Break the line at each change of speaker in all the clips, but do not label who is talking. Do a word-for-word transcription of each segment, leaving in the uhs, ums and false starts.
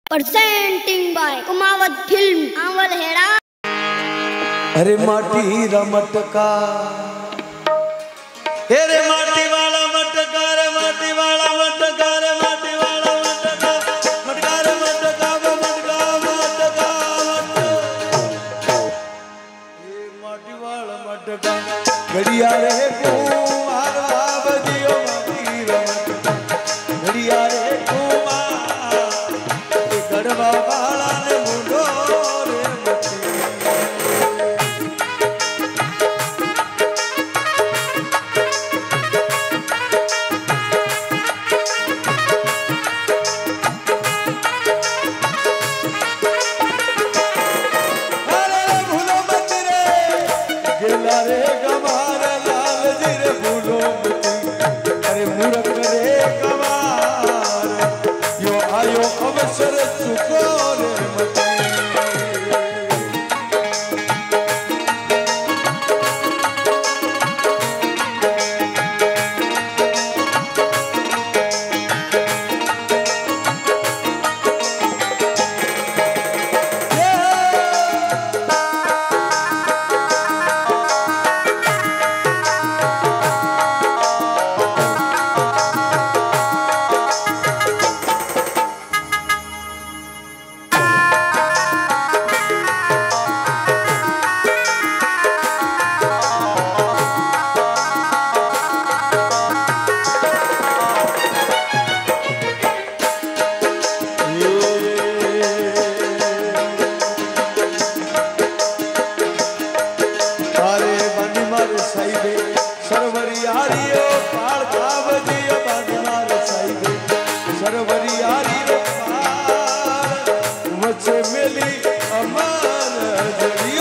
presenting by Kumawat film आंवल हेड़ा।
अरे माटी रा मटका, अरे माटी वाला मटका, रे माटी वाला मटका, रे माटी वाला मटका, मटका रे मटका, मटका मटका मटका, ये माटी वाला मटका घड़िया रे कुमार बाबजियो माटी रा मटका घड़िया रे कुमार गढ़वा वाला ने मुंडो रे मटकी। रे गवार लाल जी रे भूलो मती, अरे मूरख रे गवार यो आयो अवसर चुको रे मती। सरवरियारियो पाल बाबजियो बांधमार साईबे सरवरियारियो पाल मुझे मिली अमर जड़ियो।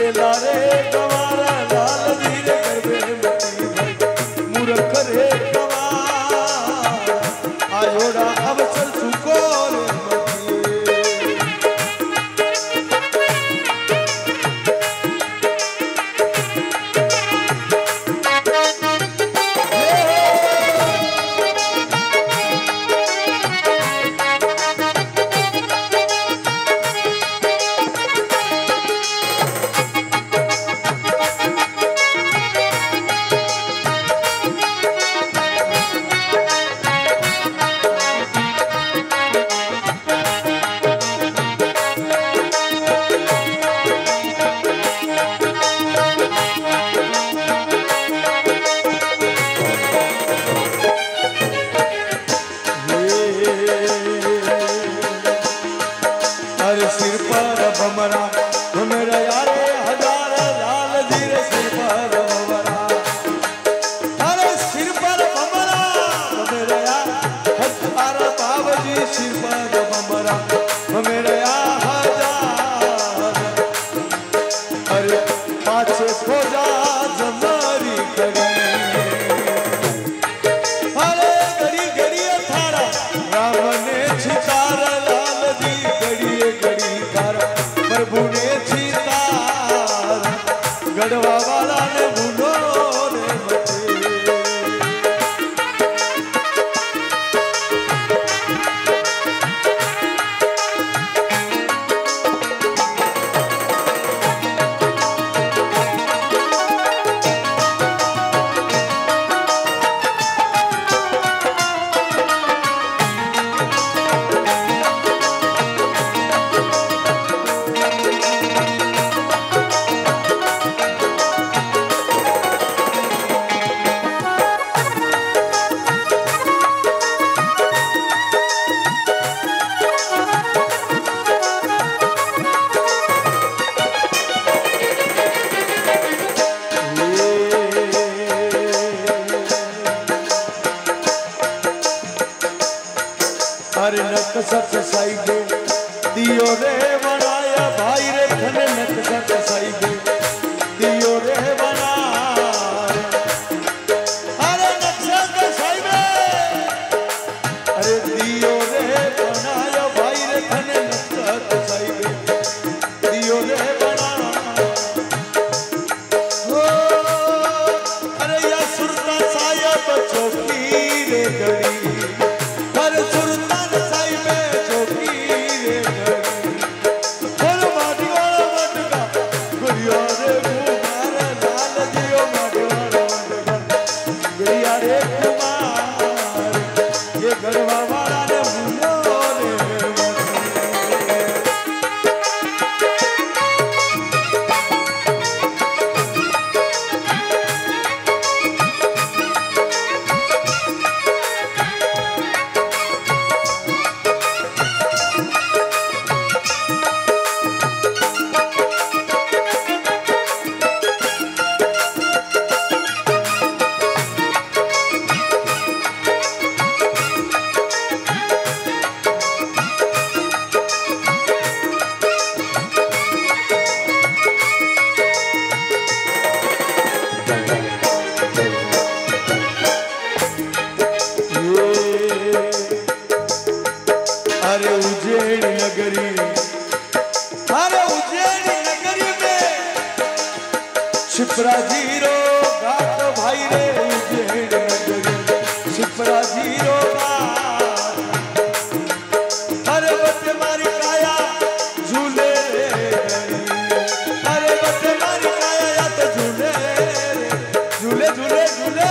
लारे गवारा लाल धीरे करबे मती भाई मूर्ख रे गवार आयोड़ा अवसर सुको रे गढ़वा वाला ने भूलो रे मते अरे नक सत साई दे दियो रे बनाया भाई रे खने नक सत साई दे दियो रे बना अरे नक सत साई दे अरे दियो रे बनाया भाई रे खने नक सत साई दे दियो रे बना ओ अरे या सुरता साया चौकी रे गड़ी अरे सुरता शिप्रा जीरो घाट भाई रे उज्जैन नगरी शिप्रा जीरो घाट अरे बच्चे मारी काया झूले रे अरे बच्चे मारी काया या तो झूले रे झूले झूले झूले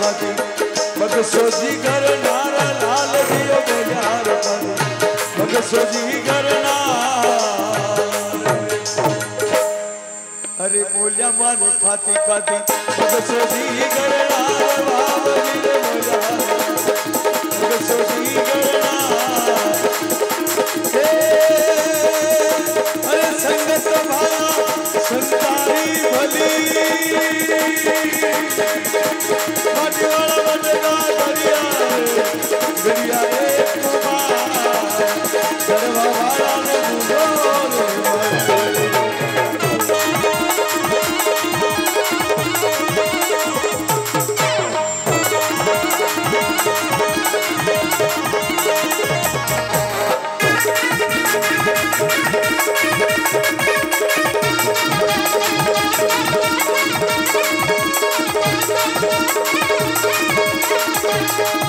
खाती बगसोजी घर नारा लाल दियो बोलियार खाती बगसोजी घर अरे बोलिया मारे खाती खाती बगसोजी घर नार बाबरी रे बोलियार बगसोजी घर अरे संगत भाया संतारी भली माटी वाला बटका दरिया दरिया रे कुमार दरवा वाला ने बुझो
Thank you.